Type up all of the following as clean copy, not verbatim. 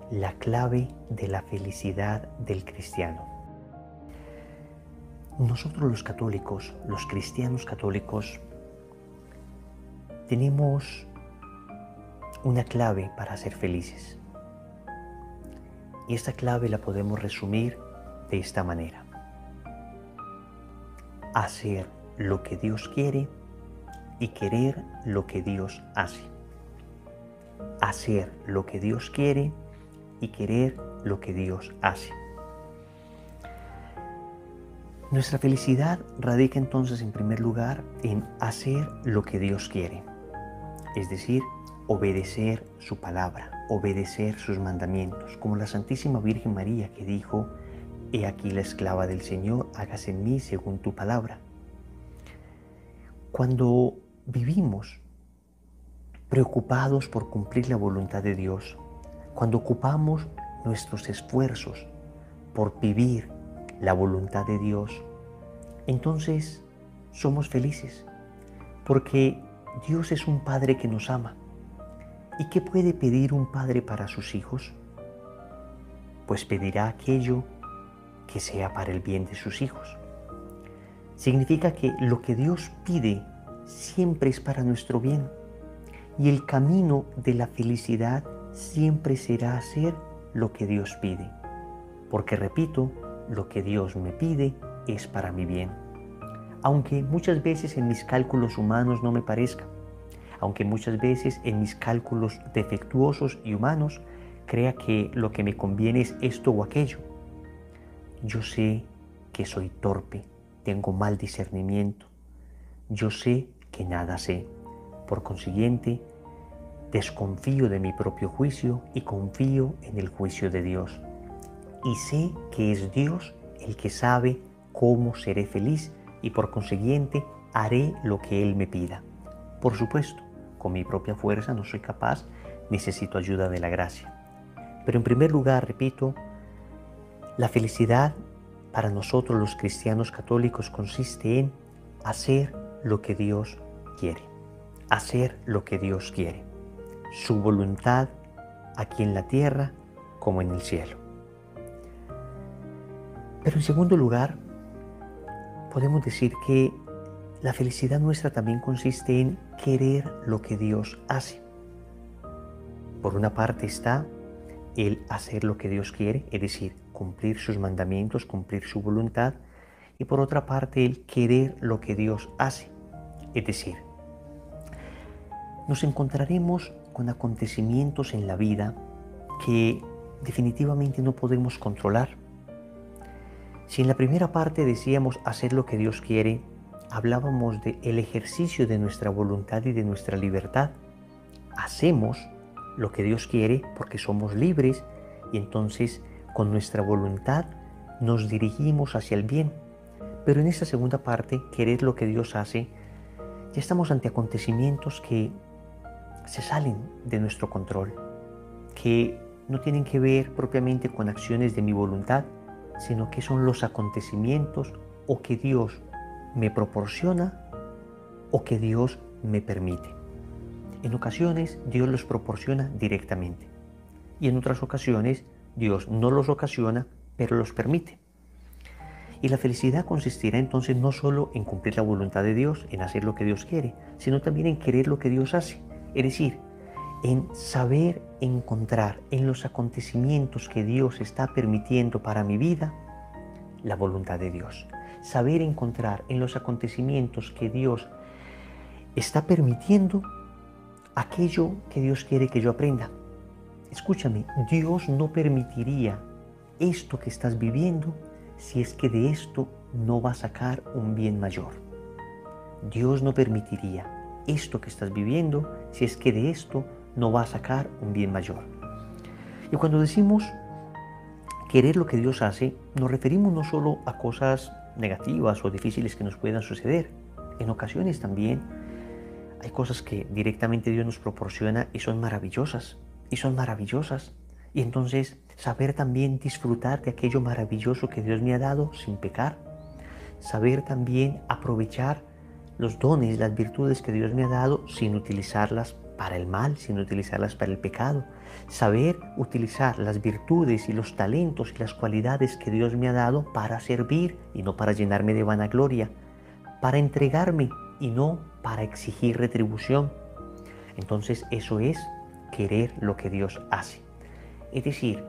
la clave de la felicidad del cristiano. Nosotros los católicos, los cristianos católicos, tenemos una clave para ser felices. Y esta clave la podemos resumir de esta manera: hacer lo que Dios quiere y querer lo que Dios hace. Hacer lo que Dios quiere y querer lo que Dios hace. Nuestra felicidad radica entonces en primer lugar en hacer lo que Dios quiere, es decir, obedecer su palabra, obedecer sus mandamientos, como la Santísima Virgen María, que dijo: «He aquí la esclava del Señor, hágase en mí según tu palabra». Cuando vivimos preocupados por cumplir la voluntad de Dios, cuando ocupamos nuestros esfuerzos por vivir la voluntad de Dios, entonces somos felices, porque Dios es un Padre que nos ama. ¿Y qué puede pedir un padre para sus hijos? Pues pedirá aquello que sea para el bien de sus hijos. Significa que lo que Dios pide siempre es para nuestro bien, y el camino de la felicidad siempre será hacer lo que Dios pide, porque repito, lo que Dios me pide es para mi bien, aunque muchas veces en mis cálculos humanos no me parezca, aunque muchas veces en mis cálculos defectuosos y humanos crea que lo que me conviene es esto o aquello. Yo sé que soy torpe, tengo mal discernimiento, yo sé que nada sé. Por consiguiente, desconfío de mi propio juicio y confío en el juicio de Dios. Y sé que es Dios el que sabe cómo seré feliz y por consiguiente haré lo que Él me pida. Por supuesto, con mi propia fuerza no soy capaz, necesito ayuda de la gracia. Pero en primer lugar, repito, la felicidad para nosotros los cristianos católicos consiste en hacer lo que Dios quiere. Hacer lo que Dios quiere. Su voluntad aquí en la tierra como en el cielo. Pero en segundo lugar, podemos decir que la felicidad nuestra también consiste en querer lo que Dios hace. Por una parte está el hacer lo que Dios quiere, es decir, cumplir sus mandamientos, cumplir su voluntad, y por otra parte el querer lo que Dios hace, es decir, nos encontraremos con acontecimientos en la vida que definitivamente no podemos controlar. Si en la primera parte decíamos hacer lo que Dios quiere, hablábamos del ejercicio de nuestra voluntad y de nuestra libertad. Hacemos lo que Dios quiere porque somos libres y entonces con nuestra voluntad nos dirigimos hacia el bien. Pero en esta segunda parte, querer lo que Dios hace, ya estamos ante acontecimientos que se salen de nuestro control, que no tienen que ver propiamente con acciones de mi voluntad, sino que son los acontecimientos o que Dios me proporciona o que Dios me permite. En ocasiones Dios los proporciona directamente y en otras ocasiones Dios no los ocasiona, pero los permite. Y la felicidad consistirá entonces no solo en cumplir la voluntad de Dios, en hacer lo que Dios quiere, sino también en querer lo que Dios hace. Es decir, en saber encontrar en los acontecimientos que Dios está permitiendo para mi vida la voluntad de Dios. Saber encontrar en los acontecimientos que Dios está permitiendo aquello que Dios quiere que yo aprenda. Escúchame, Dios no permitiría esto que estás viviendo si es que de esto no va a sacar un bien mayor. Dios no permitiría esto que estás viviendo si es que de esto no va a sacar un bien mayor. Y cuando decimos querer lo que Dios hace, nos referimos no solo a cosas negativas o difíciles que nos puedan suceder. En ocasiones también hay cosas que directamente Dios nos proporciona y son maravillosas. Y entonces saber también disfrutar de aquello maravilloso que Dios me ha dado sin pecar. Saber también aprovechar los dones, las virtudes que Dios me ha dado sin utilizarlas para el mal, sino utilizarlas para el pecado. Saber utilizar las virtudes y los talentos y las cualidades que Dios me ha dado para servir y no para llenarme de vanagloria, para entregarme y no para exigir retribución. Entonces eso es querer lo que Dios hace. Es decir,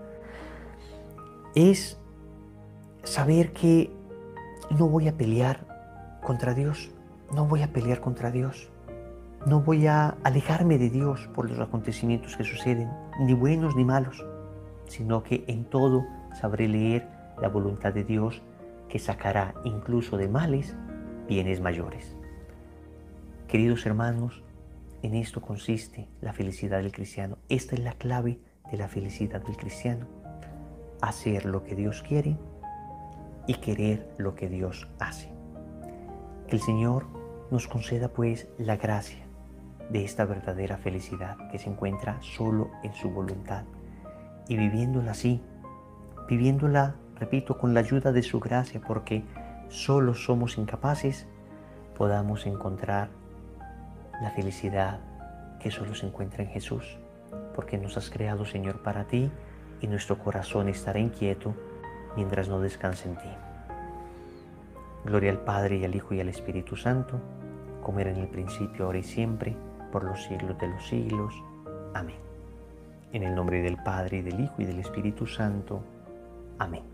es saber que no voy a pelear contra Dios, no voy a pelear contra Dios. No voy a alejarme de Dios por los acontecimientos que suceden, ni buenos ni malos, sino que en todo sabré leer la voluntad de Dios que sacará incluso de males bienes mayores. Queridos hermanos, en esto consiste la felicidad del cristiano. Esta es la clave de la felicidad del cristiano. Hacer lo que Dios quiere y querer lo que Dios hace. Que el Señor nos conceda pues la gracia de esta verdadera felicidad que se encuentra solo en su voluntad y viviéndola así, viviéndola, repito, con la ayuda de su gracia, porque solo somos incapaces, podamos encontrar la felicidad que solo se encuentra en Jesús, porque nos has creado, Señor, para ti y nuestro corazón estará inquieto mientras no descanse en ti. Gloria al Padre y al Hijo y al Espíritu Santo, como era en el principio, ahora y siempre, por los siglos de los siglos. Amén. En el nombre del Padre, y del Hijo, y del Espíritu Santo. Amén.